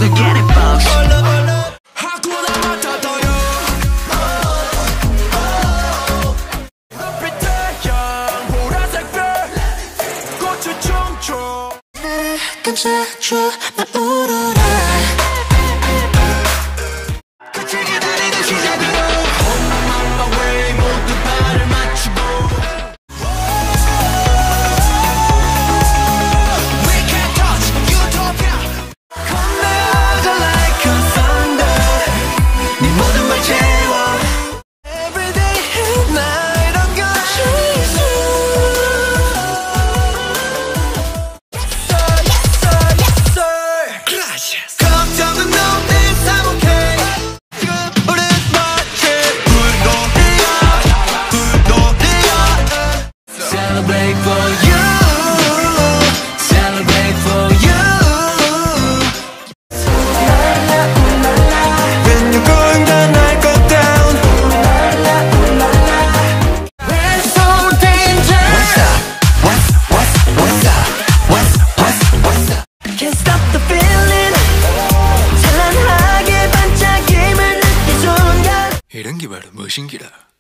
모두 get it folks. 하구나 맡아둬요. 눈빛 태양 보라색 별 꽃이 춤춰 나를 감싸줘 날 울어라. 끝을 기다리는 시작으로 On my way 모두 발을 맞추고 We can touch utopia. 건너가 like a thunder 네 모든 걸 채워 Every day and night I'm gonna chase you. Yes sir, yes sir. Gracias. 걱정은 no it's I'm okay. 우린 마치 불꽃이야 불꽃이야. Celebrate for you Celebrate for you When you're going down I go down. We're so dangerous What's up Can't stop the feeling 찬란하게 반짝임을 느낀 순간 이런 게 바로 무엇인기라.